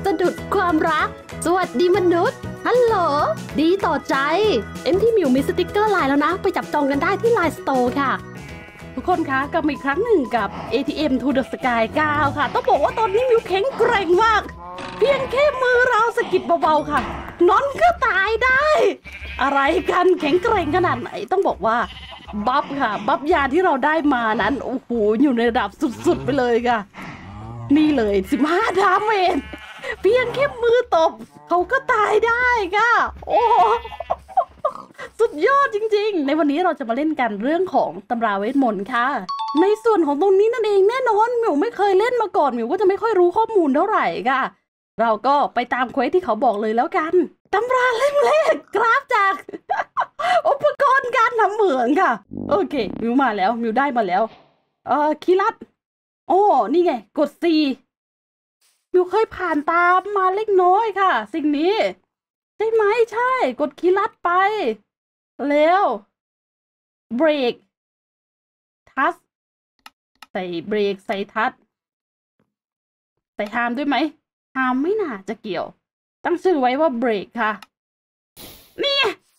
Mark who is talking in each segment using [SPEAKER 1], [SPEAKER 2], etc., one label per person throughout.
[SPEAKER 1] สะดุดความรักสวัสดีมนุษย์ฮัลโหลดีต่อใจที่มิวมีสติกเกอร์ไลน์แล้วนะไปจับจองกันได้ที่ LINE Store ค่ะทุกคนคะกลับมาอีกครั้งหนึ่งกับ ATM to the Sky 9 ค่ะต้องบอกว่าตอนนี้มิวแข็งแกร่งมากเพียงแค่มือเราสะกิดเบาๆค่ะนอนก็ตายได้อะไรกันแข็งแกร่งขนาดไหนต้องบอกว่าบัฟค่ะบัฟยาที่เราได้มานั้นโอ้โหอยู่ในระดับสุดๆไปเลยค่ะนี่เลย15 ดาเมจเพียงแค่มือตบเขาก็ตายได้ค่ะโอ้สุดยอดจริงๆในวันนี้เราจะมาเล่นกันเรื่องของตำราเวทมนต์ค่ะในส่วนของตรงนี้นั่นเองแน่นอนมิวไม่เคยเล่นมาก่อนมิวก็จะไม่ค่อยรู้ข้อมูลเท่าไหร่ค่ะเราก็ไปตามเควสที่เขาบอกเลยแล้วกันตำราเล่มแรกกราฟจาก อุปกรณ์การทำเหมืองค่ะโอเคมิวมาแล้วมิวได้มาแล้วคีรัตโอ้นี่ไงกด C มิวเคยผ่านตามมาเล็กน้อยค่ะสิ่งนี้ใช่ไหมใช่กดคีย์ลัดไปแล้วเบรกทัชใส่เบรกใส่ทัชใส่ฮามด้วยไหมฮามไม่น่าจะเกี่ยวตั้งชื่อไว้ว่าเบรกค่ะนี่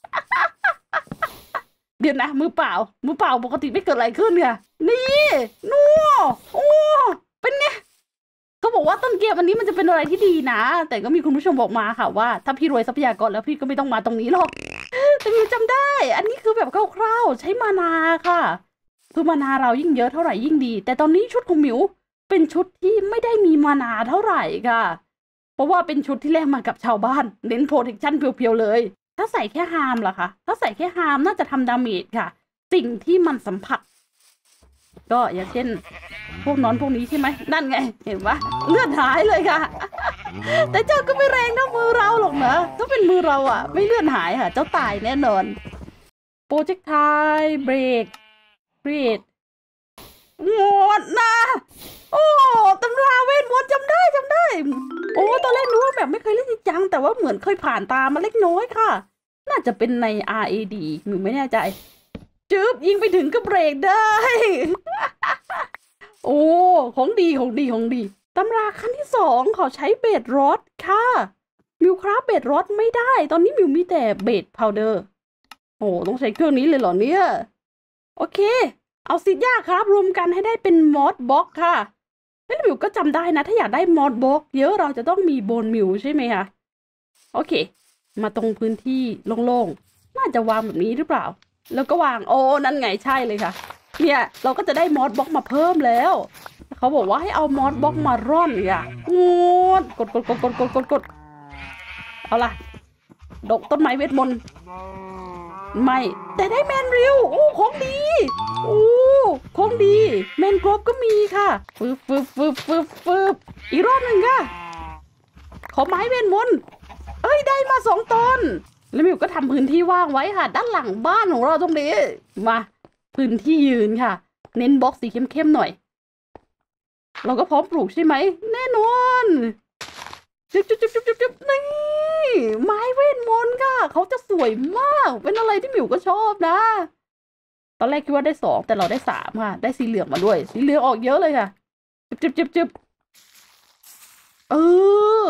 [SPEAKER 1] เดี๋ยวนะมือเปล่าปกติไม่เกิดอะไรขึ้นค่ะนี่นัวโอ้เป็นไงเขาบอกว่าต้นเกมอันนี้มันจะเป็นอะไรที่ดีนะแต่ก็มีคุณผู้ชมบอกมาค่ะว่าถ้าพี่รวยทรัพยากรแล้วพี่ก็ไม่ต้องมาตรงนี้หรอกแต่มิวจำได้อันนี้คือแบบคร่าวๆใช้มานาค่ะคือมานาเรายิ่งเยอะเท่าไหร่ยิ่งดีแต่ตอนนี้ชุดของมิวเป็นชุดที่ไม่ได้มีมานาเท่าไหร่ค่ะเพราะว่าเป็นชุดที่แลกมากับชาวบ้านเน้นโปรเทคชั่นเพียวๆเลยถ้าใส่แค่ฮามล่ะคะถ้าใส่แค่ฮามน่าจะทำดาเมจค่ะสิ่งที่มันสัมผัสก็อย่างเช่นพวกนอนพวกนี้ใช่ไหมนั่นไงเห็นปะเลือดหายเลยค่ะแต่เจ้าก็ไม่แรงเท่ามือเราหรอกนะถ้าเป็นมือเราอ่ะไม่เลือดหายค่ะเจ้าตายแน่นอนโปรเจกต์ไทเบรกเบรกหมดนะโอ้ตำราเวทมนต์จำได้โอ้ตอนแรกนึกว่าแบบไม่เคยเล่นจริงจังแต่ว่าเหมือนเคยผ่านตามาเล็กน้อยค่ะน่าจะเป็นใน RAD หนูไม่แน่ใจจึ๊บยิงไปถึงก็เบรกได้ โอ้ของดีตำราขั้นที่2เขาใช้เบสรอดค่ะมิวคราฟเบสรอดไม่ได้ตอนนี้มิวมีแต่เบสพาวเดอร์โอ้ต้องใช้เครื่องนี้เลยเหรอเนี่ยโอเคเอาซิดยาครับรวมกันให้ได้เป็นมอสบ็อกค่ะแล้วมิวก็จำได้นะถ้าอยากได้มอสบ็อกเยอะเราจะต้องมีโบนมิวใช่ไหมคะโอเคมาตรงพื้นที่โล่งๆน่าจะวางแบบนี้หรือเปล่าแล้วก็วางโอ้นั่นไงใช่เลยค่ะเนี่ยเราก็จะได้มอสบ็อกมาเพิ่มแล้วเขาบอกว่าให้เอามอสบ็อกมาร่อนอ่ะกดเอาล่ะดกต้นไม้เวทมนต์ไม่แต่ได้แมนริวโอ้ของดีโอ้ของดีแมนกรอบก็มีค่ะฟึบอีกรอบหนึ่งค่ะขอไม้เวทมนต์เอ้ยได้มา2 ต้นแล้วมิวก็ทำพื้นที่ว่างไว้ค่ะด้านหลังบ้านของเราตรงนี้มาพื้นที่ยืนค่ะเน้นบล็อกสีเข้มๆหน่อยเราก็พร้อมปลูกใช่ไหมแน่นอนจุ๊บนี่ไม้เวทมนต์ค่ะเขาจะสวยมากเป็นอะไรที่มิวก็ชอบนะตอนแรกคิดว่าได้2แต่เราได้3ค่ะได้สีเหลืองมาด้วยสีเหลืองออกเยอะเลยค่ะจุ๊บเออ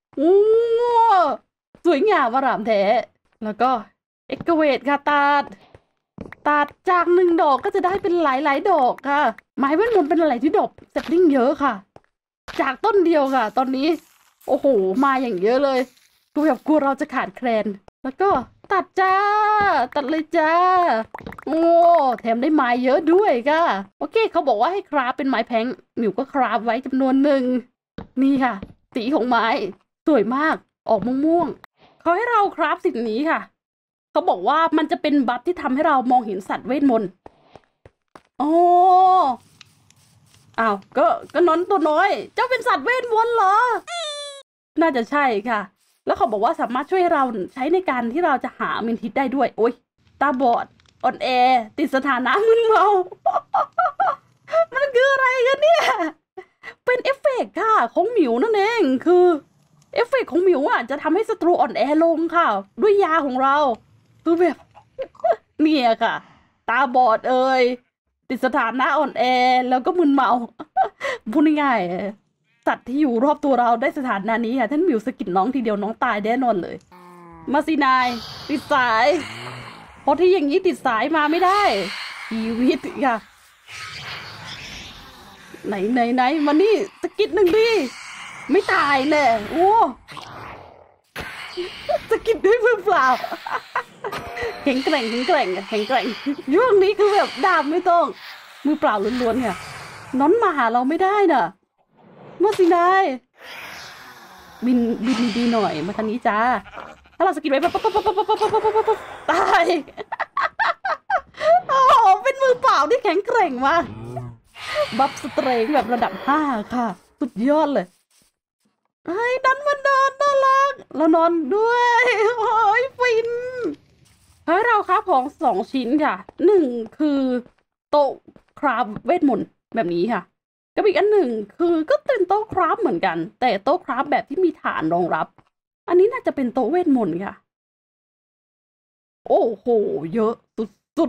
[SPEAKER 1] สวยงามอร่ามแท้แล้วก็เอ็กเวทค่ะตัดจาก1 ดอกก็จะได้เป็นหลายดอกค่ะไม้เวทมนต์เป็นอะไรที่ดอกแซปลิงเยอะค่ะจากต้นเดียวค่ะตอนนี้โอ้โหมาอย่างเยอะเลยกูแบบกลัวเราจะขาดแคลนแล้วก็ตัดเลยจ้าโอ้แถมได้ไม้เยอะด้วยค่ะโอเคเขาบอกว่าให้คราฟเป็นไม้แพงมิวก็คราฟไว้จำนวน1นี่ค่ะสีของไม้สวยมากออกม่วงเขาให้เราคราฟสิ่งนี้ค่ะเขาบอกว่ามันจะเป็นบัฟที่ทำให้เรามองเห็นสัตว์เวทมนต์โอ้อ้าวก็นอนตัวน้อยเจ้าเป็นสัตว์เวทมนต์เหรอน่าจะใช่ค่ะแล้วเขาบอกว่าสามารถช่วยเราใช้ในการที่เราจะหาเมนทิสได้ด้วยโอ๊ยตาบอดอ่อนแอติดสถานะมึนเมา มันคืออะไรกันเนี่ยเป็นเอฟเฟกต์ค่ะของหมิวนั่นเองคือเอฟเฟกต์ของหมิวอ่ะจะทำให้ศัตรูอ่อนแอลงค่ะด้วยยาของเราคือแบบ เนี่ยค่ะตาบอดติดสถานะอ่อนแอแล้วก็มึนเมาพูดง่ายสัตว์ที่อยู่รอบตัวเราได้สถานะนี้ค่ะท่านหมิวสะกิดน้องทีเดียวน้องตายแน่นอนเลยมาสินายติดสายเพราะที่อย่างนี้ติดสายมาไม่ได้ชีวิตค่ะไหนมานี่สะกิดหนึ่งดิไม่ตายแน่โอ้สะกิดด้วยมือเปล่าแข็งแกร่งช่วงนี้คือแบบดาบไม่ต้องมือเปล่าล้วนๆค่ะน้อนมาหาเราไม่ได้น่ะมาสินายบินดีๆหน่อยมาทางนี้จ้าถ้าเราสกิดไว้ปั๊บตายโอ้เป็นมือเปล่าที่แข็งแกร่งมากบัฟสเตรงแบบระดับ5ค่ะสุดยอดเลยเฮ้ยนั้นมันนอนน่ารักแล้วนอนด้วยโอ้ยฟินเฮ้ยเราครับของ2 ชิ้นค่ะ1คือโต๊ะคราฟเวทมนต์แบบนี้ค่ะกับอีกอันหนึ่งคือก็เป็นโต๊ะคราฟเหมือนกันแต่โต๊ะคราฟแบบที่มีฐานรองรับอันนี้น่าจะเป็นโต๊ะเวทมนต์ค่ะโอ้โหเยอะสุด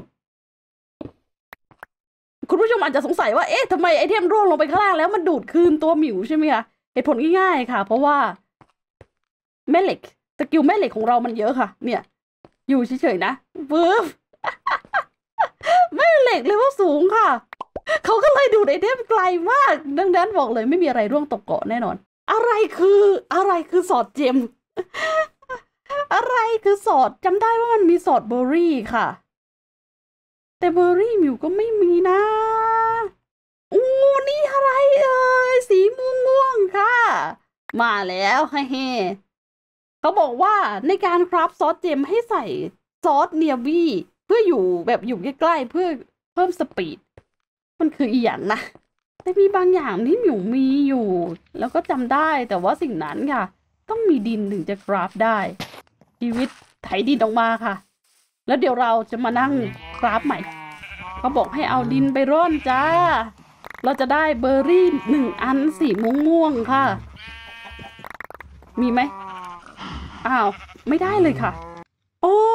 [SPEAKER 1] ๆคุณผู้ชมอาจจะสงสัยว่าเอ๊ะทำไมไอเทมร่วงลงไปข้างล่างแล้วมันดูดคืนตัวหมิวใช่ไหมคะเหตุผลง่ายๆค่ะเพราะว่าแม่เหล็กสกิลแม่เหล็กของเรามันเยอะค่ะเนี่ยอยู่เฉยๆนะปึ๊บแม่เหล็กเลยว่าสูงค่ะเขาก็เลยดูดไอเทมไกลมากดังนั้นบอกเลยไม่มีอะไรร่วงตกเกาะแน่นอนอะไรคือสอดเจมอะไรคือสอดจำได้ว่ามันมีสอดเบอร์รี่ค่ะแต่เบอร์รี่มิวก็ไม่มีนะอู้นี่อะไรเอ่ยสีม่วงค่ะมาแล้วเฮ้เขาบอกว่าในการคราฟซอสเจมให้ใส่ซอสเนียวี่เพื่ออยู่แบบอยู่ใกล้ๆเพื่อเพิ่มสปีดมันคืออีหยังนะแต่มีบางอย่างที่หมิวมีอยู่แล้วก็จำได้แต่ว่าสิ่งนั้นค่ะต้องมีดินถึงจะคราฟได้ชีวิตไถดินออกมาค่ะแล้วเดี๋ยวเราจะมานั่งคราฟใหม่เขาบอกให้เอาดินไปร่อนจ้าเราจะได้เบอร์รี่1 อันสีม่วงค่ะมีไหมอ้าวไม่ได้เลยค่ะโอ้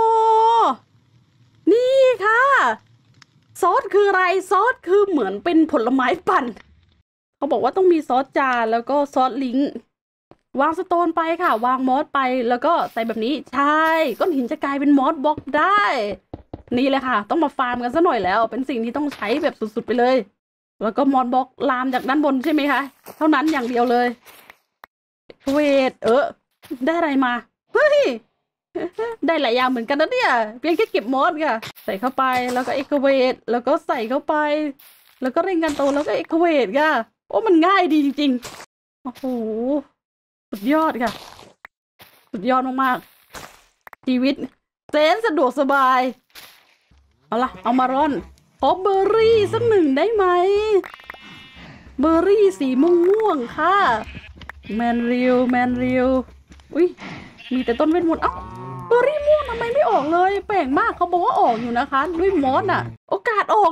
[SPEAKER 1] นี่ค่ะซอสคืออะไรซอสคือเหมือนเป็นผลไม้ปั่นเขาบอกว่าต้องมีซอสจานแล้วก็ซอสลิงวางสโตนไปค่ะวางมอสไปแล้วก็ใส่แบบนี้ใช่ก้อนหินจะกลายเป็นมอสบล็อกได้นี่เลยค่ะต้องมาฟาร์มกันซะหน่อยแล้วเป็นสิ่งที่ต้องใช้แบบสุดๆไปเลยแล้วก็มอสบล็อกลามจากด้านบนใช่ไหมคะเท่านั้นอย่างเดียวเลยเวทได้อะไรมาเฮ้ยได้หลายอย่างเหมือนกันนะเนี่ยเพียงแค่เก็บมอสค่ะใส่เข้าไปแล้วก็เอ็กเวทแล้วก็ใส่เข้าไปแล้วก็เร่งกันโตแล้วก็เอ็กเวทค่ะโอ้มันง่ายดีจริงๆโอ้โหสุดยอดค่ะสุดยอดมากๆชีวิตแสนสะดวกสบายเอาล่ะเอามาร่อนขอเบอร์รี่สัก1ได้ไหมเบอร์รี่สีม่วงค่ะแมนริวอุ้ยมีแต่ต้นเวทมนต์เอ้าเบอร์รี่ม่วงทำไมไม่ออกเลยแปลกมากเขาบอกว่าออกอยู่นะคะด้วยมอสอะโอกาสออก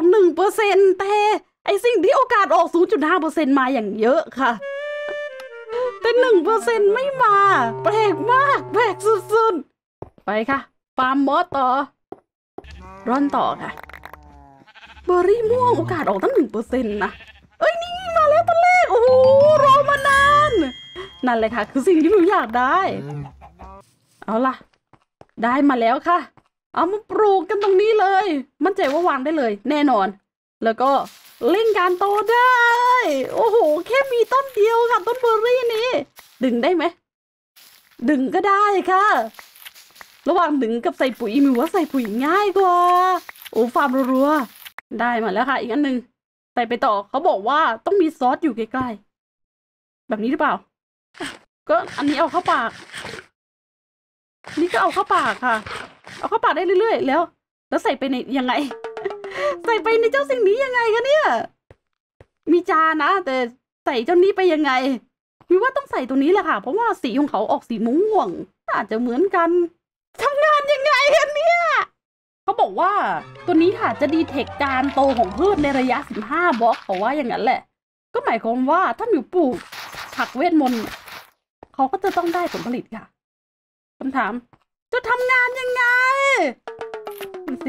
[SPEAKER 1] 1%แต่ไอสิ่งที่โอกาสออก0.5%มาอย่างเยอะค่ะแต่1%ไม่มาแปลกมากแปลกสุดๆไปค่ะฟาร์มมอสต่อร่อนต่อค่ะเบอร์รี่ม่วงโอกาสออกตั้ง1%นะเอ้ยนี่มาแล้วตอนแรกโอ้โหรอมานานนั่นเลยค่ะคือสิ่งที่หนูอยากได้เอาล่ะได้มาแล้วค่ะเอามาปลูกกันตรงนี้เลยมั่นใจว่าวางได้เลยแน่นอนแล้วก็เล่นการโตได้โอ้โหแค่มีต้นเดียวค่ะต้นเบอร์รี่นี้ดึงได้ไหมดึงก็ได้ค่ะระหว่างดึงกับใส่ปุ๋ยมิวว่าใส่ปุ๋ยง่ายกว่าโอ้ฟาร์มรัวๆได้มาแล้วค่ะอีกอันหนึ่งใส่ไปต่อเขาบอกว่าต้องมีซอสอยู่ใกล้ๆแบบนี้หรือเปล่าก็อันนี้เอาเข้าปากนี่ก็เอาเข้าปากค่ะเอาเข้าปากได้เรื่อยๆแล้วใส่ไปในยังไง ใส่ไปในเจ้าสิ่งนี้ยังไงคะเนี่ยมีจานนะแต่ใส่เจ้านี้ไปยังไงมีว่าต้องใส่ตัวนี้แหละค่ะเพราะว่าสีของเขาออกสีม่วงอาจจะเหมือนกันทำงานยังไงกันเนี่ยเขาบอกว่าตัวนี้ค่ะจะดีเทคการโตของพืชในระยะ15 บล็อกเขาว่าอย่างนั้นแหละก็หมายความว่าถ้ามิวปลูกผักเวทมนต์เขาก็จะต้องได้ผลผลิตค่ะคำถามจะทำงานยังไงดูสิ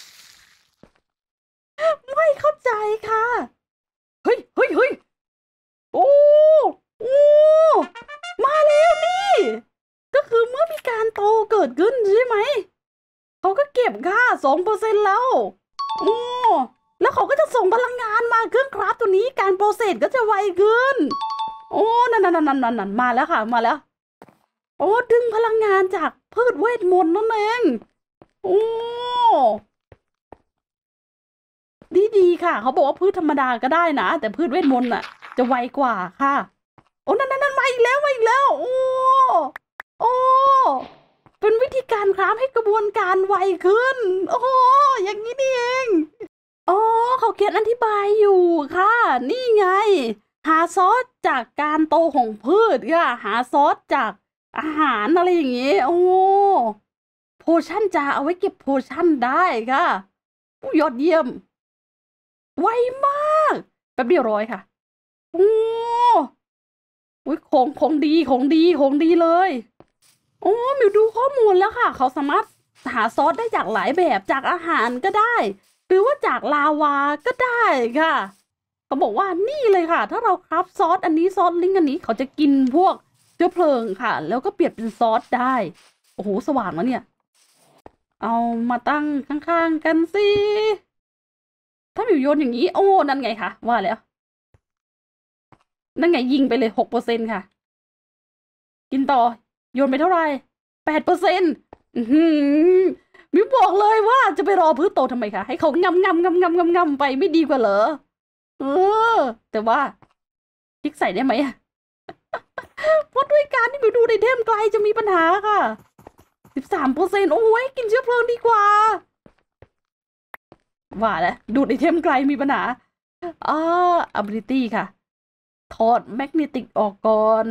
[SPEAKER 1] ไม่เข้าใจค่ะเฮ้ยโอ้โอ้มาแล้วนี่ ก็คือเมื่อมีการโตเกิดขึ้นใช่ไหม เขาก็เก็บค่า2%แล้วโอ้แล้วเขาก็จะส่งพลังงานมาเครื่องคราฟตัวนี้การโปรเซสก็จะไวขึ้น โอ้นั่นมาแล้วค่ะ มาแล้ว โอ้ดึงพลังงานจากพืชเวทมนต์นั่นเองโอ้ดีค่ะ เขาบอกว่าพืชธรรมดาก็ได้นะ แต่พืชเวทมนต์น่ะ จะไวกว่าค่ะ โอ้นั่นมาอีกแล้วโอ้โอ้เป็นวิธีการคราฟให้กระบวนการไวขึ้น โอ้อย่างนี้นี่เองอ๋อเขาเขียนอธิบายอยู่ค่ะ นี่ไง หาซอสจากการโตของพืชค่ะ หาซอสจากอาหารอะไรอย่างนี้ โอ้โพชั่นจะเอาไว้เก็บโพชั่นได้ค่ะยอดเยี่ยม ไวมากแป๊บเดียวร้อยค่ะโอ้ยของดีเลยโอ้มิวดูข้อมูลแล้วค่ะ เขาสามารถหาซอสได้จากหลายแบบจากอาหารก็ได้ หรือว่าจากลาวาก็ได้ค่ะเขาบอกว่านี่เลยค่ะ ถ้าเราครับซอสอันนี้ซอสลิงอันนี้เขาจะกินพวกเชื้อเพลิงค่ะ แล้วก็เปลี่ยนเป็นซอสได้โอ้โหสว่างแล้วเนี่ย เอามาตั้งข้างๆกันสิถ้ามิวโยนอย่างนี้โอ้นั่นไงคะว่าแล้วนั่นไงยิงไปเลย6%ค่ะ กินต่อโยนไปเท่าไหร่8%มิวบอกเลยว่าจะไปรอพืชโตทำไมคะให้เขางำไปไม่ดีกว่าเหรอเออแต่ว่าพลิกใส่ได้ไหมเพราะด้วยการที่มิวดูในเทมไกลจะมีปัญหาค่ะ13%โอ้ยกินเชื้อเพลิงดีกว่าว่าแล้วดูดไอเทมไกลมีปัญหาability ค่ะถอดแมกเนติกออกก่อน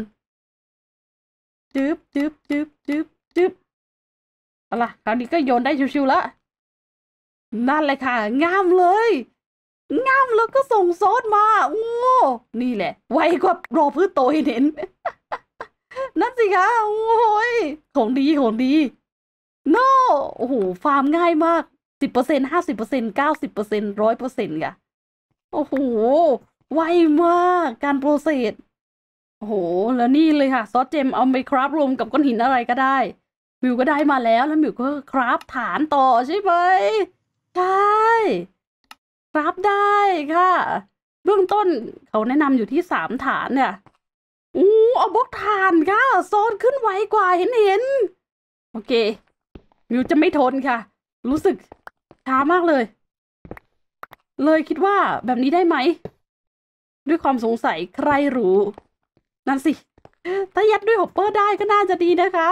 [SPEAKER 1] จึ๊บเอาล่ะคราวนี้ก็โยนได้ชิวๆแล้วนั่นเลยค่ะงามเลยงามแล้วก็ส่งซอสมาโอ้นี่แหละไวกว่ารอพืชโตให้เห็นนั่นสิคะโอ้ยของดีโน่โอ้โหฟาร์มง่ายมาก10% 50% 90% 100%ค่ะโอ้โหไวมากการโปรเซสโอ้โหแล้วนี่เลยค่ะซอสเจมเอาไปคราฟรวมกับก้อนหินอะไรก็ได้มิวก็ได้มาแล้วมิวก็คราฟฐานต่อใช่ไหมใช่คราฟได้ค่ะเบื้องต้นเขาแนะนำอยู่ที่3 ฐานเนี่ยเอาบล็อกฐานค่ะซอสขึ้นไวกว่าเห็นโอเคมิวจะไม่ทนค่ะ รู้สึกช้ามากเลยคิดว่าแบบนี้ได้ไหมด้วยความสงสัยใครรู้นั่นสิถ้ายัดด้วยฮอปเปอร์ได้ก็น่าจะดีนะคะ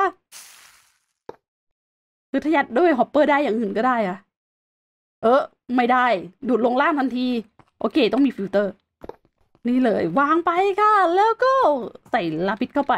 [SPEAKER 1] คือถ้ายัดด้วยฮอปเปอร์ได้อย่างอื่นก็ได้อะไม่ได้ดูดลงล่างทันทีโอเคต้องมีฟิลเตอร์นี่เลยวางไปค่ะแล้วก็ใส่ลาปิดเข้าไป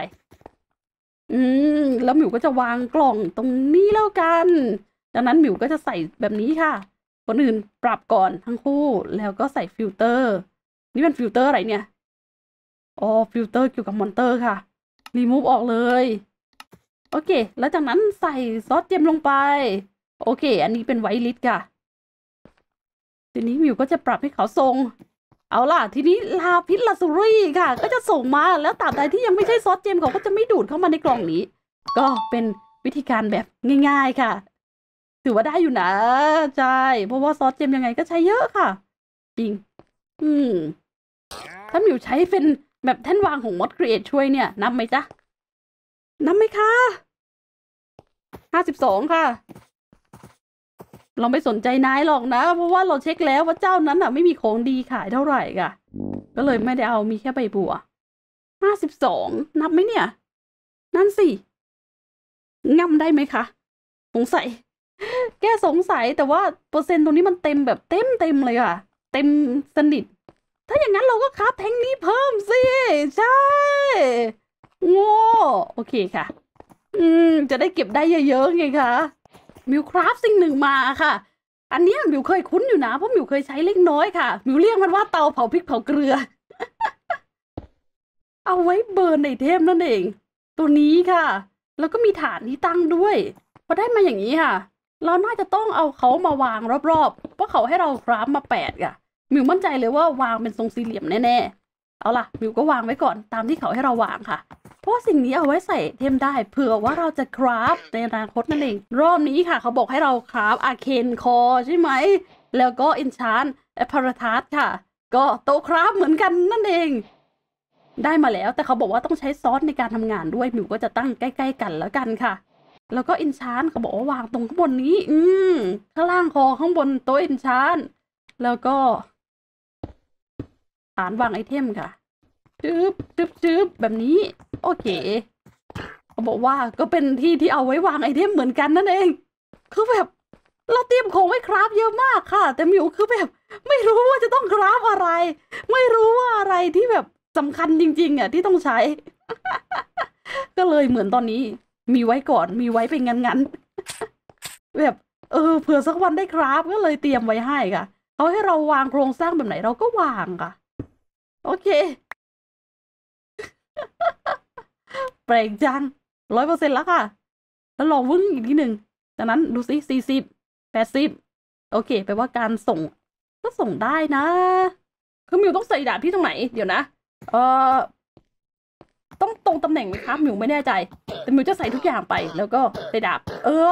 [SPEAKER 1] แล้วหมิวก็จะวางกล่องตรงนี้แล้วกันดังนั้นหมิวก็จะใส่แบบนี้ค่ะคนอื่นปรับก่อนทั้งคู่แล้วก็ใส่ฟิลเตอร์นี่เป็นฟิลเตอร์อะไรเนี่ยฟิลเตอร์เกี่ยวกับมอนเตอร์ค่ะรีมูฟออกเลยโอเคแล้วจากนั้นใส่ซอสเจมลงไปโอเคอันนี้เป็นไวท์ลิสค่ะทีนี้มิวก็จะปรับให้เขาทรงเอาล่ะทีนี้ลาพิษลาซูรี่ค่ะก็จะส่งมาแล้วตราบใดที่ยังไม่ใช่ซอสเจมเขาก็จะไม่ดูดเข้ามาในกล่องนี้ก็เป็นวิธีการแบบง่ายๆค่ะถือว่าได้อยู่นะใช่เพราะว่าซอสเจมยังไงก็ใช้เยอะค่ะจริงถ้ามิวใช้เป็นแบบแท่นวางของมอดครีเอทช่วยเนี่ยนับไหมจ๊ะนับไหมคะ52ค่ะเราไม่สนใจนายหรอกนะเพราะว่าเราเช็คแล้วว่าเจ้านั้นไม่มีของดีขายเท่าไหร่ค่ะก็เลยไม่ได้เอามีแค่ใบบัว52นับไหมเนี่ยนั่นสิง่ำได้ไหมคะสงสัยแกสงสัยแต่ว่าเปอร์เซ็นต์ตรงนี้มันเต็มแบบเต็มเลยค่ะเต็มสนิทถ้าอย่างนั้นเราก็คราฟแท่งนี้เพิ่มสิใช่โง่โอเคค่ะจะได้เก็บได้เยอะๆไงคะมิวคราฟสิ่งหนึ่งมาค่ะอันนี้มิวเคยคุ้นอยู่นะเพราะมิวเคยใช้เล็กน้อยค่ะมิวเรียกมันว่าเตาเผาพริกเผาเกลือ เอาไว้เบิร์นในเทมนั่นเองตัวนี้ค่ะแล้วก็มีฐานที่ตั้งด้วยพอได้มาอย่างนี้ค่ะเราน่าจะต้องเอาเขามาวางรอบๆเพราะเขาให้เราคราฟมา8ค่ะมิวมั่นใจเลยว่าวางเป็นทรงสี่เหลี่ยมแน่เอาล่ะมิวก็วางไว้ก่อนตามที่เขาให้เราวางค่ะเพราะสิ่งนี้เอาไว้ใส่เทมได้เผื่อว่าเราจะคราฟในอนาคตนั่นเองรอบนี้ค่ะเขาบอกให้เราคราฟอาร์เคนคอใช่ไหมแล้วก็อินชานแอปเปอร์ทัสค่ะก็โต๊ะคราฟเหมือนกันนั่นเองได้มาแล้วแต่เขาบอกว่าต้องใช้ซอสในการทำงานด้วยมิวก็จะตั้งใกล้ๆกันแล้วกันค่ะแล้วก็อินชานเขาบอกว่าวางตรงข้างบนนี้ข้างล่างคอข้างบนโต๊ะอินชานแล้วก็ฐานวางไอเทมค่ะจึ๊บแบบนี้โอเคเขาบอกว่าก็เป็นที่เอาไว้วางไอเทมเหมือนกันนั่นเองคือแบบเราเตรียมของไว้คราฟเยอะมากค่ะแต่มิวคือแบบไม่รู้ว่าจะต้องคราฟอะไรไม่รู้ว่าอะไรที่แบบสำคัญจริงๆอ่ะที่ต้องใช้ ก็เลยเหมือนตอนนี้มีไว้ก่อนมีไว้เป็นงั้นแบบเผื่อสักวันได้คราฟก็เลยเตรียมไว้ให้ค่ะเขาให้เราวางโครงสร้างแบบไหนเราก็วางค่ะโอเค แปลกจัง100%แล้วค่ะแล้วลองวึ่งอีกทีหนึ่งจากนั้นดูสิ40 80โอเคแปลว่าการส่งก็ส่งได้นะคือมิวต้องใส่ดาบที่ตรงไหนเดี๋ยวนะต้องตรงตำแหน่งไหมครับมิวไม่แน่ใจแต่มิวจะใส่ทุกอย่างไปแล้วก็ใส่ดาบ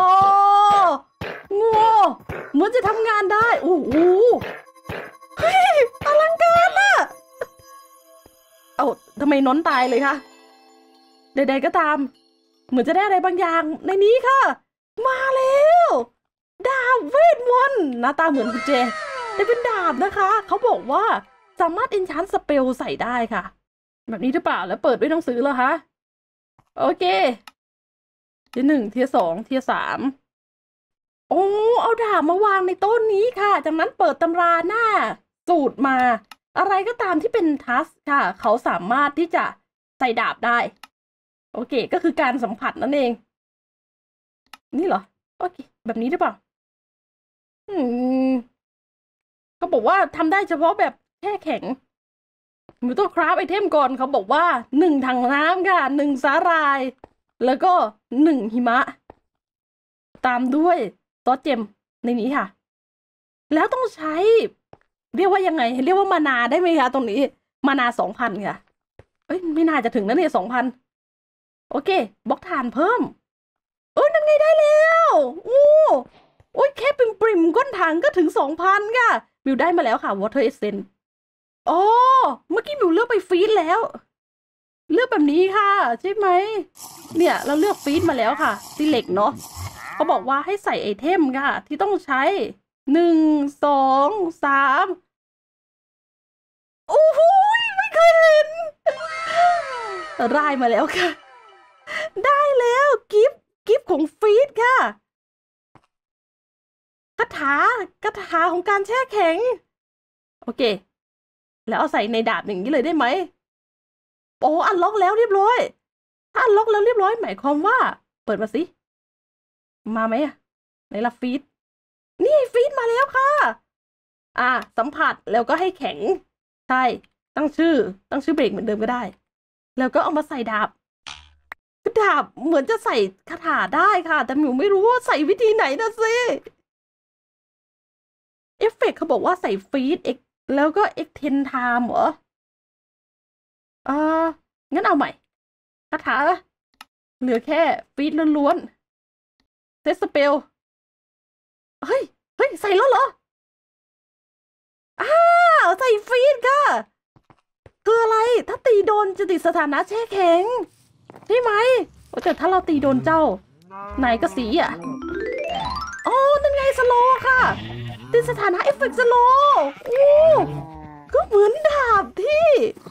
[SPEAKER 1] งูเหมือนจะทำงานได้โอ้โหเฮ้ยอลังการอะเอาทำไมน้นตายเลยคะใดๆก็ตามเหมือนจะได้อะไรบางอย่างในนี้ค่ะมาแล้วดาบเวทมนต์หน้าตาเหมือนกุญแจแต่เป็นดาบนะคะเขาบอกว่าสามารถเอนชานสเปลใส่ได้ค่ะแบบนี้หรือเปล่าแล้วเปิดด้วยหนังสือเหรอคะโอเคที1ที2ที3โอ้เอาดาบมาวางในโต๊ะนี้ค่ะจากนั้นเปิดตำราหน้าสูตรมาอะไรก็ตามที่เป็นทัสค่ะเขาสามารถที่จะใส่ดาบได้โอเคก็คือการสัมผัสนั่นเองนี่เหรอโอเคแบบนี้หรือเปล่าเขาบอกว่าทำได้เฉพาะแบบแช่แข็งมิวต้องคราฟไอเทมก่อนเขาบอกว่า1ถังน้ำค่ะ1สาหร่ายแล้วก็1หิมะตามด้วยต๊อตเจมในนี้ค่ะแล้วต้องใช้เรียกว่ายังไงเรียกว่ามานาได้ไหมคะตรงนี้มานา2,000ค่ะเอ้ยไม่น่าจะถึงนะเนี่ย2,000โอเคบล็อกฐานเพิ่มนั่นไงได้แล้วโอ้ยแค่ปริมก้นถังก็ถึง 2,000ค่ะมิวได้มาแล้วค่ะ Water Essence อ๋อเมื่อกี้มิวเลือกไปฟีดแล้วเลือกแบบนี้ค่ะใช่ไหมเนี่ยเราเลือกฟีดมาแล้วค่ะ Select เนาะเขาบอกว่าให้ใส่ไอเทมค่ะที่ต้องใช้1 2 3โอ้โหไม่เคยเห็นได้มาแล้วค่ะได้แล้วกิฟต์ของฟีดค่ะคาถาของการแช่แข็งโอเคแล้วเอาใส่ในดาบอย่างนี้เลยได้ไหมโอ้อันล็อกแล้วเรียบร้อยถ้าอันล็อกแล้วเรียบร้อยหมายความว่าเปิดมาสิมาไหมอะไหนล่ะฟีดนี่ฟีดมาแล้วค่ะสัมผัสแล้วก็ให้แข็งใช่ตั้งชื่อเบรกเหมือนเดิมก็ได้แล้วก็เอามาใส่ดาบเหมือนจะใส่คาถาได้ค่ะแต่หนูไม่รู้ว่าใส่วิธีไหนนะสิเอฟเฟกต์เขาบอกว่าใส่ฟีดแล้วก็เอ็กเทนไทม์เหรองั้นเอาใหม่คาถาเหลือแค่ฟีดล้วนๆเซตสเปลเฮ้ยใส่แล้วเหรอใส่ฟีดค่ะคืออะไรถ้าตีโดนจะติดสถานะแช่แข็งใช่ไหมแต่ถ้าเราตีโดนเจ้านายก็สีอ่ะนั่นไงสโลค่ะติดสถานะเอฟเฟกต์สโลก็เหมือนดาบที่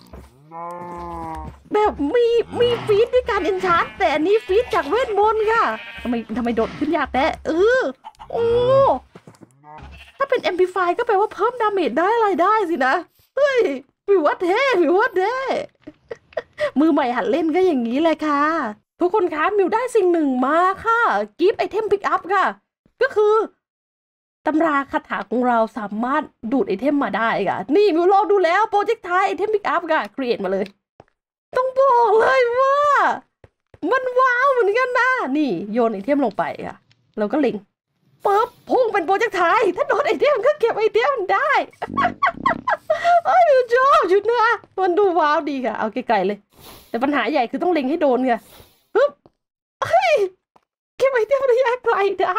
[SPEAKER 1] แบบมีฟีดด้วยการเอนชาร์ตแต่อันนี้ฟีดจากเวทมนต์ค่ะทำไมโดดขึ้นยากแท้ถ้าเป็น Amplify ก็แปลว่าเพิ่มดาเมจได้อะไรได้สินะเฮ้ยวิวัฒน์เท่มือใหม่หัดเล่นก็อย่างนี้เลยค่ะทุกคนคะมิวได้สิ่งหนึ่งมาค่ะกิฟต์ไอเทมพิกอัพค่ะก็คือตำราคาถาของเราสามารถดูดไอเทมมาได้ค่ะนี่มิวลองดูแล้วโปรเจกต์ไทไอเทมพิกอัพค่ะครีเอทมาเลยต้องบอกเลยว่ามันว้าวเหมือนกันนะนี่โยนไอเทมลงไปค่ะแล้วก็เล็งปุ๊บพุ่งเป็นโปรเจกต์ไทยถ้าโดนไอเทมก็เก็บไอเทมได้ไอ้มิวชอบชุดเนื้อมันดูว้าวดีค่ะเอาไกลๆเลยแต่ปัญหาใหญ่คือต้องเล็งให้โดนค่ะปึ๊บเฮ้ยเก็บไอเทมระยะไกลได้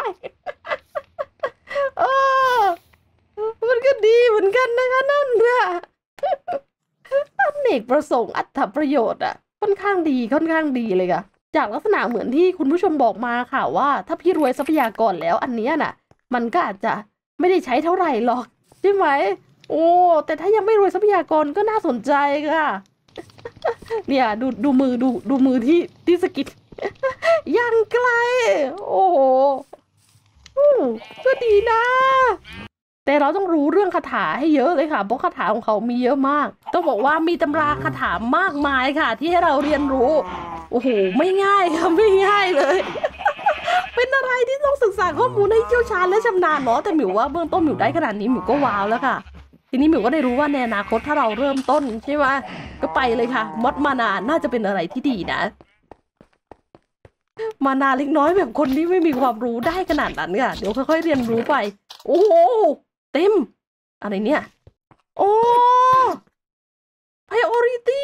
[SPEAKER 1] มันก็ดีเหมือนกันนะคะนั่นเนี่ยอเนกประสงค์อัตประโยชน์อ่ะค่อนข้างดีเลยค่ะจากลักษณะเหมือนที่คุณผู้ชมบอกมาค่ะว่าถ้าพี่รวยทรัพยากรแล้วอันเนี้ยน่ะมันก็อาจจะไม่ได้ใช้เท่าไหร่หรอกใช่ไหมโอ้แต่ถ้ายังไม่รวยทรัพยากรก็น่าสนใจค่ะเนี่ยดูมือดูมือที่สกิดยังไกลโอ้โหก็ดีนะแต่เราต้องรู้เรื่องคาถาให้เยอะเลยค่ะเพราะคาถาของเขามีเยอะมากต้องบอกว่ามีตำราคาถามากมายค่ะที่ให้เราเรียนรู้โอ้โหไม่ง่ายค่ะไม่ง่ายเลย เป็นอะไรที่ต้องศึกษาข้อมูลให้เชี่ยวชาญและชำนาญเนาะแต่หมิวว่าเบื้องต้นหมิวได้ขนาดนี้หมิวก็ว้าวแล้วค่ะทีนี้หมิวก็ได้รู้ว่าในอนาคตถ้าเราเริ่มต้นใช่ไหมก็ไปเลยค่ะมดมานาน่าจะเป็นอะไรที่ดีนะมานาเล็กน้อยแบบคนที่ไม่มีความรู้ได้ขนาดนั้นค่ะเดี๋ยวค่อยๆเรียนรู้ไปโอ้โหเต็มอะไรเนี่ยโอ้ priority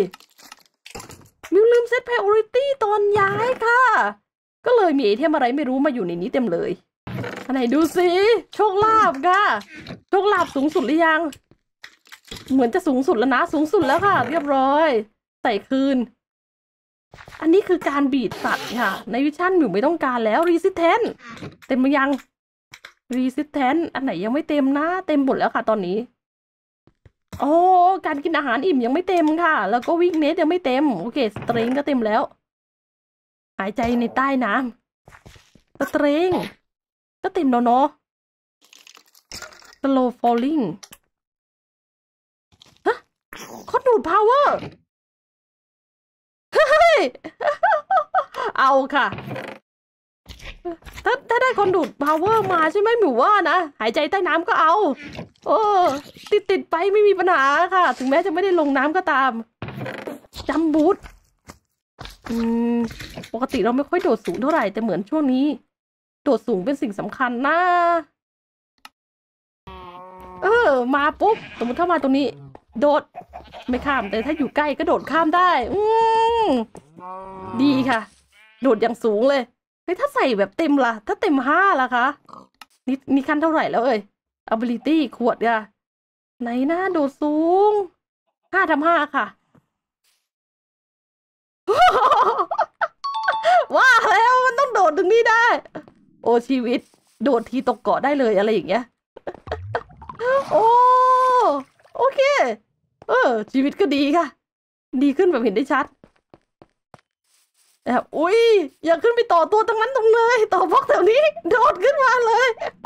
[SPEAKER 1] มิวลืมเซต priority ตอนย้ายค่ะก็เลยมีไอเทมอะไรไม่รู้มาอยู่ในนี้เต็มเลยอันไหนดูสิโชคลาภค่ะโชคลาภสูงสุดหรือยังเหมือนจะสูงสุดแล้วนะสูงสุดแล้วค่ะเรียบร้อยใส่คืนอันนี้คือการบีดสัตว์ค่ะในวิชั่นหมิวไม่ต้องการแล้ว resistant เต็มหรือยัง resistant อันไหนยังไม่เต็มนะเต็มหมดแล้วค่ะตอนนี้โอ้การกินอาหารอิ่มยังไม่เต็มค่ะแล้วก็วิ่งเนสยังไม่เต็มโอเคสเตรงก็เต็มแล้วหายใจในใต้น้ำสเตรงก็เต็มแล้วเนาะ slow falling ฮะคอนดูด power เฮ้ยเอาค่ะถ้าได้คอนดูด power มาใช่ไหมหมิวว่านะหายใจใต้น้ำก็เอาโอ้ติดไปไม่มีปัญหาค่ะถึงแม้จะไม่ได้ลงน้ำก็ตามจัมบูทปกติเราไม่ค่อยโดดสูงเท่าไหร่แต่เหมือนช่วงนี้โดดสูงเป็นสิ่งสำคัญนะมาปุ๊บสมมติถ้ามาตรงนี้โดดไม่ข้ามแต่ถ้าอยู่ใกล้ก็โดดข้ามได้ดีค่ะโดดอย่างสูงเลยเฮ้ยถ้าใส่แบบเต็มล่ะถ้าเต็ม5ล่ะคะนี่ขั้นเท่าไหร่แล้วability ขวดค่ะไหนนะโดดสูง5x5ค่ะ ว่าแล้วมันต้องโดดถึงนี่ได้โอ้ชีวิตโดดทีตกเกาะได้เลยอะไรอย่างเงี้ยโอ้โอเคชีวิตก็ดีค่ะดีขึ้นแบบเห็นได้ชัดอุ้ยอย่าขึ้นไปต่อตัวตรงนั้นตรงเลยต่อบล็อกแถวนี้โดดขึ้นมาเลย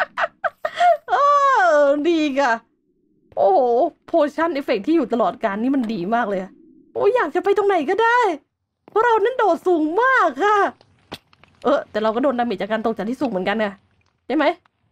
[SPEAKER 1] ดีค่ะโอ้โหโพชั่นเอฟเฟกที่อยู่ตลอดการนี่มันดีมากเลยโอ้ยอยากจะไปตรงไหนก็ได้เพราะเรานั้นโดดสูงมากค่ะแต่เราก็โดนดาเมจจากการตกจากที่สูงเหมือนกันไงใช่ไหม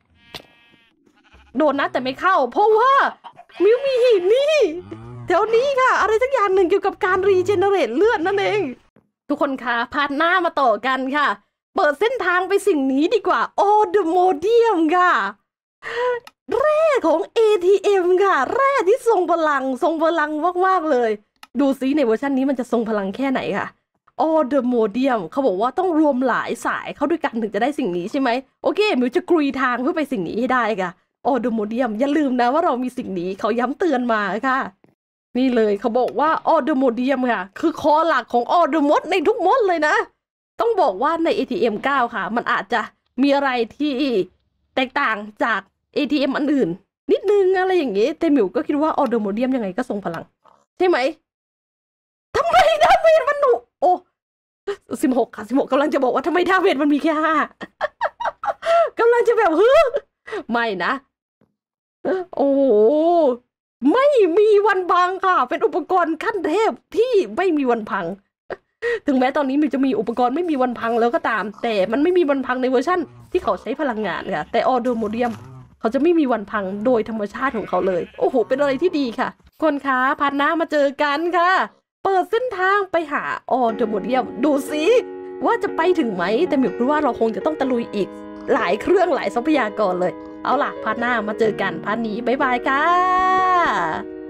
[SPEAKER 1] โดนนะแต่ไม่เข้าเพราะว่ามิวมีหินนี่แถวนี้ค่ะอะไรสักอย่างหนึ่งเกี่ยวกับการรีเจเนเรตเลือดนั่นเองทุกคนคะพาดหน้ามาต่อกันค่ะเปิดเส้นทางไปสิ่งนี้ดีกว่าโอเดโมเดียมค่ะแร่ของ ATM ค่ะแร่ที่ทรงพลังมากๆเลยดูซิในเวอร์ชันนี้มันจะทรงพลังแค่ไหนค่ะออเดโมเดียมเขาบอกว่าต้องรวมหลายสายเข้าด้วยกันถึงจะได้สิ่งนี้ใช่ไหมโอเคมิวจะกรีทางเพื่อไปสิ่งนี้ให้ได้ค่ะออเดโมเดียมอย่าลืมนะว่าเรามีสิ่งนี้เขาย้ำเตือนมาค่ะนี่เลยเขาบอกว่าออเดโมเดียมค่ะคือคอหลักของออเดมดในทุกมดเลยนะต้องบอกว่าใน ATM 9ค่ะมันอาจจะมีอะไรที่แตกต่างจาก ATM อันอื่นนิดนึงอะไรอย่างงี้แต่มิวก็คิดว่าออเดโมเดียมยังไงก็ทรงพลังใช่ไหมทำไมดาเมจมันหนุโอ้16ค่ะ16กำลังจะบอกว่าทำไมดาเมจมันมีแค่5กำลังจะแบบไม่นะโอ้โหไม่มีวันพังค่ะเป็นอุปกรณ์ขั้นเทพที่ไม่มีวันพังถึงแม้ตอนนี้มิวจะมีอุปกรณ์ไม่มีวันพังแล้วก็ตามแต่มันไม่มีวันพังในเวอร์ชั่นที่เขาใช้พลังงานค่ะแต่ออโดโมเดียมเขาจะไม่มีวันพังโดยธรรมชาติของเขาเลยโอ้โหเป็นอะไรที่ดีค่ะคนคะพาดหน้ามาเจอกันค่ะเปิดเส้นทางไปหาออเดโมเดียมดูสิว่าจะไปถึงไหมแต่หมิวคิดว่าเราคงจะต้องตะลุยอีกหลายเครื่องหลายทรัพยากรเลย เอาล่ะพาร์ทหน้ามาเจอกันพาร์ทนี้บ๊ายบายค่ะ